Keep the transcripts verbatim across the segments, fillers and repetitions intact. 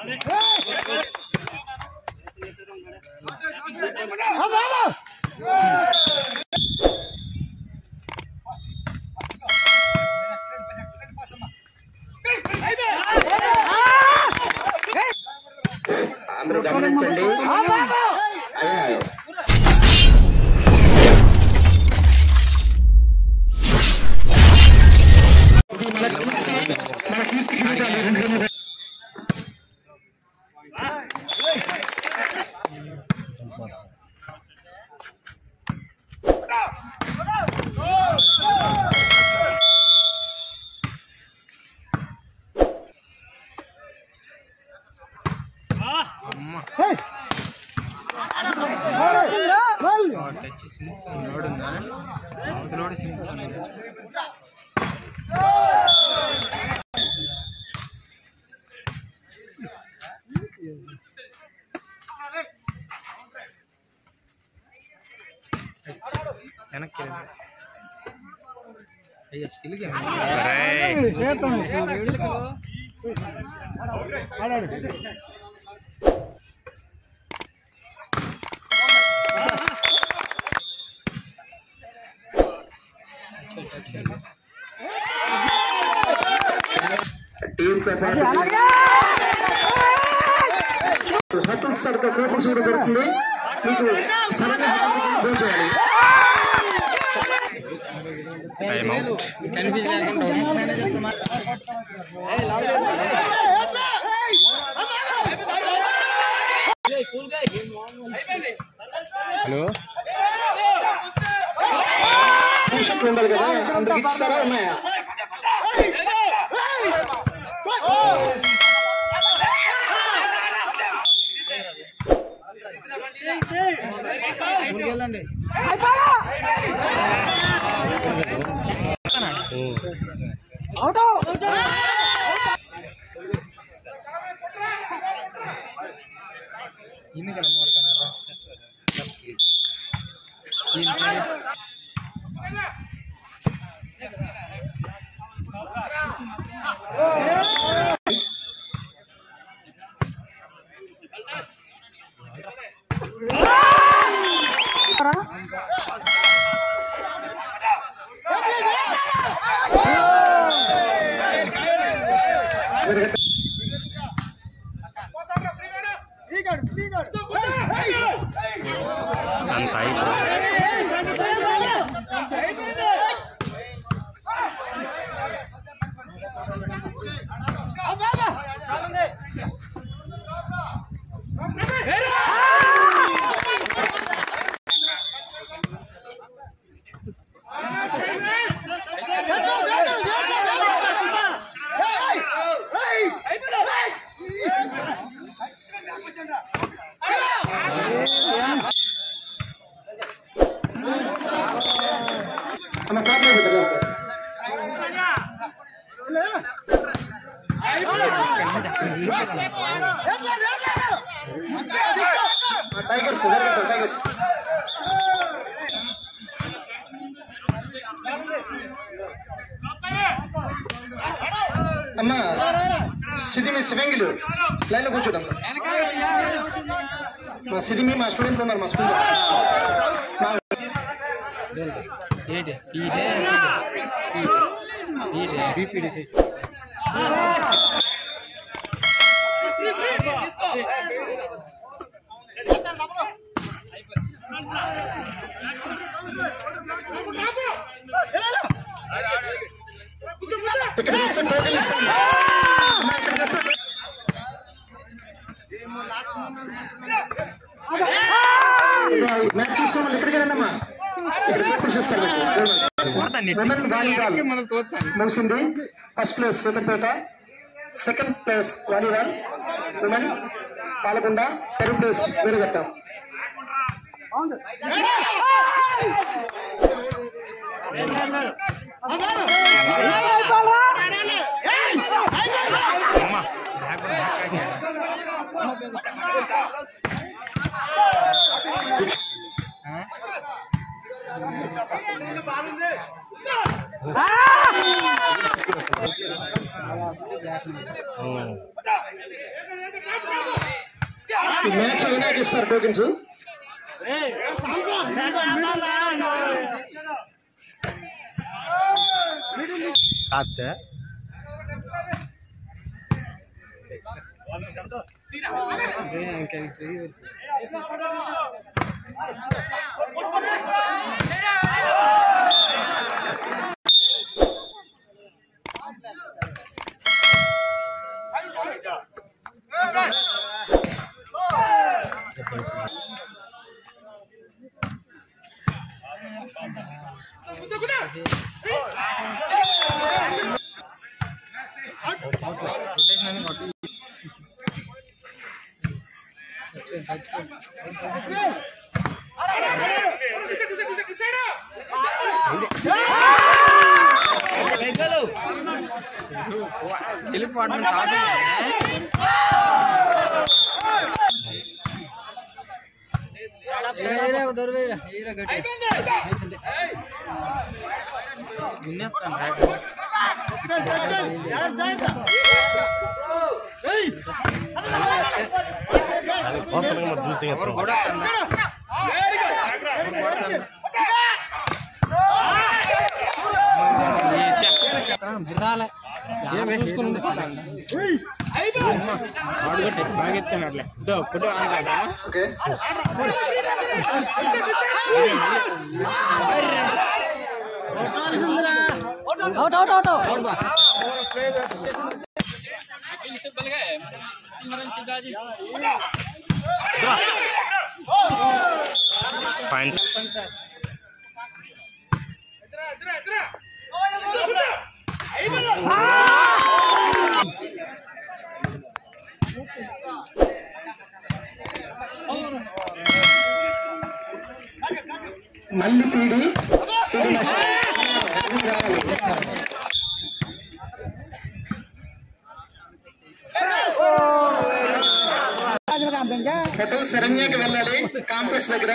అందరూ గమనించండి. టీమ్ తో పాటు హక్కులు సరిగ్గా కోపం చూడడం జరుగుతుంది. మీకు సరైన గోల్ చేయాలి. హలో ఉండాలి కదా, అందరికి ఇచ్చారా ఉన్నాయా? టైగర్స్ టైగర్స్ అమ్మా సిదిమి శివంగిలు లైన్ లో కూర్చోడం. మా సిదిమి మా స్టూడెంట్లు ఉన్నారు మా స్కూల్లో. ఇక్కడ మ్యాచ్ చూసుకోవాలి. ఎక్కడికి రండమ్మా, ముగిసింది. First place Seethampeta, second place volleyball women Palakonda, third place Veeraghattam. Match అయినాక ఇస్తారు టోకెన్స్. Fine. మళ్ళీ పీడి హోటల్ శరణ్యకి వెళ్ళాలి కాంప్లెక్స్ దగ్గర.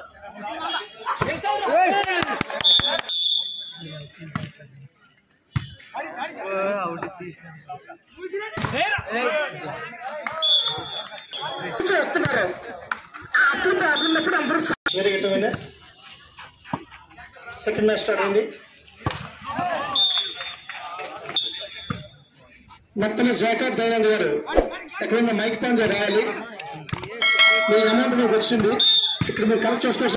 వస్తున్నారు ఉన్నప్పుడు అందరూ very good winners. Second match start అయింది. నత్తలు జాకబ్ దయానంద్ గారు ఎక్కడ ఉన్న మైక్ పని రాయాలి. మీ అమౌంట్ మీకు వచ్చింది, ఇక్కడ మీరు కలెక్ట్ చేసుకోవచ్చు.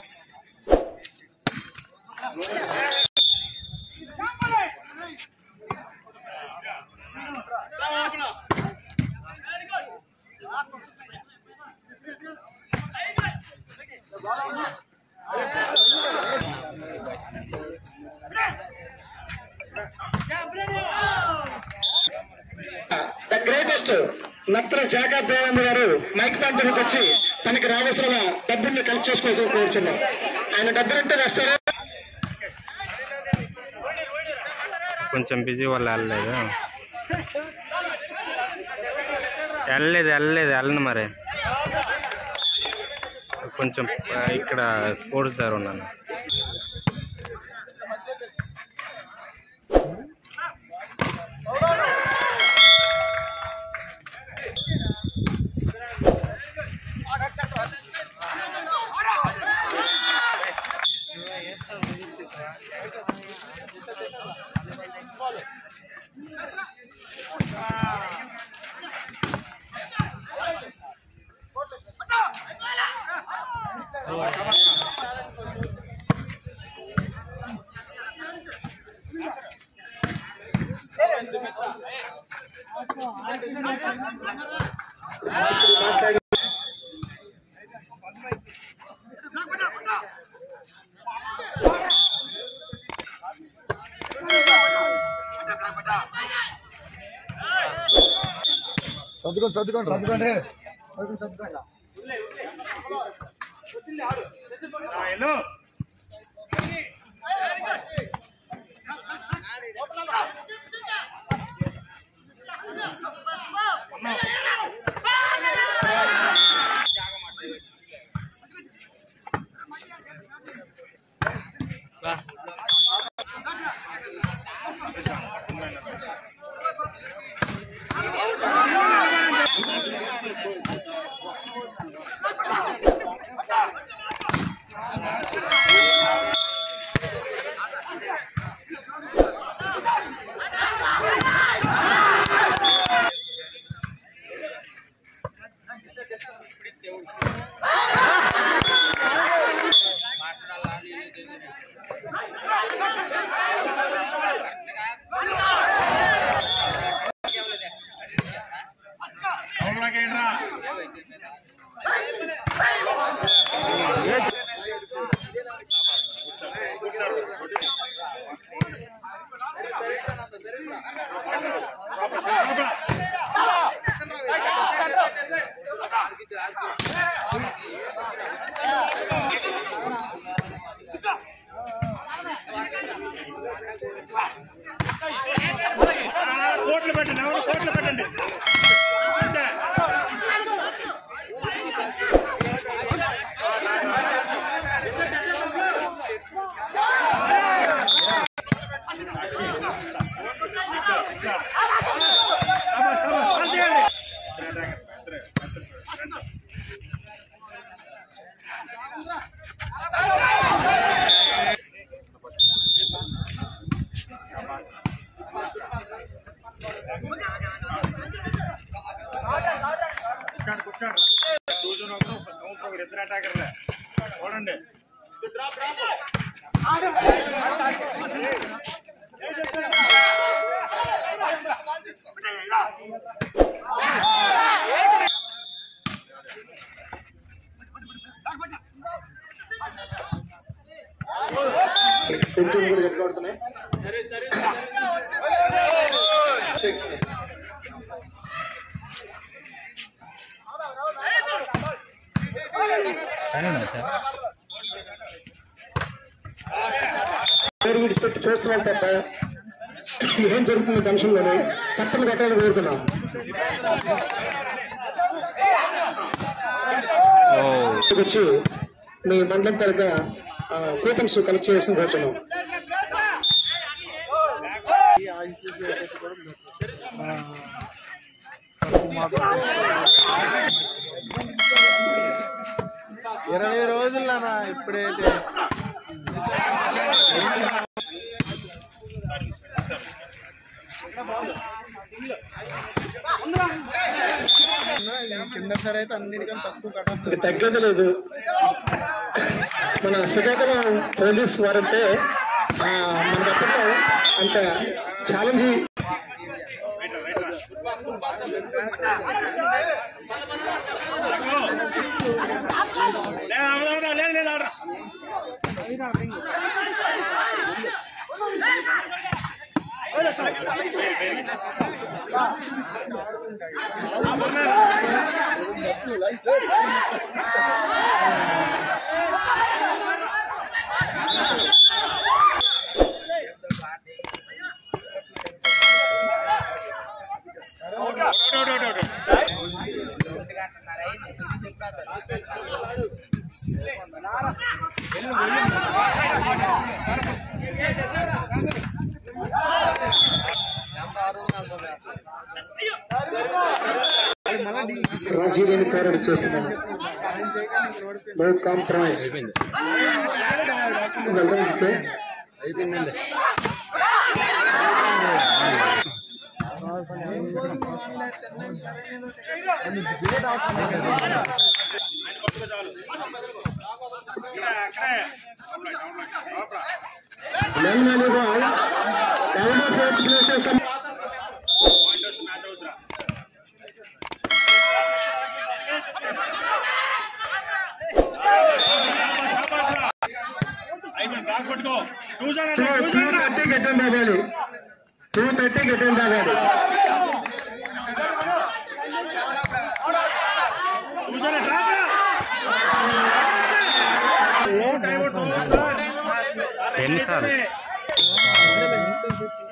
The greatest Natra Jacob Dayanand గారు మైక్ పంపిణీకి వచ్చి తనకి రావాల్సిన డబ్బుల్ని కలెక్ట్ చేసుకోవాల్సి కోరుచున్నాం. ఆయన డబ్బులు అంటే వేస్తారా? కొంచెం బిజీ వల్ల వెళ్ళలేదు వెళ్ళలేదు వెళ్ళలేదు వెళ్ళను మరి కొంచెం ఇక్కడ స్పోర్ట్స్ దగ్గర ఉన్నాను. చదువుకోండి చదువుకోండి చదువుకోండి కోట్లు పెట్టండి ఎవరు కోట్లు పెట్టండి ఇద్దరు అటాకర్లే చూడండి కూడా ఎత్తుకొడుతున్నాయి పేరు విడిచిపెట్టి చూస్తున్నాం తప్ప ఏం జరుగుతుంది టెన్షన్లోనే చట్టలు కట్టాలని కోరుతున్నాం. వచ్చి మీ మండలం తరగా కూపన్స్ కలెక్ట్ చేయాల్సిన కోరుతున్నాం. ఇరవై రోజులనా ఇప్పుడైతే కింద సరే అయితే అన్నిటికన్నా తక్కువ కట్ట తగ్గేది లేదు. మన శ్రీకాకుళం పోలీస్ వారంటే మన దగ్గర అంత ఛాలెంజ్ రాజీలేని పోరాటం చేస్తున్నాను. No compromise. అయిపోయిందండి. టూ థర్టీ గెట్టండి అవ్వాలి. టూ థర్టీ గెట్టండి అవ్వాలి. ఎన్నిసార్లు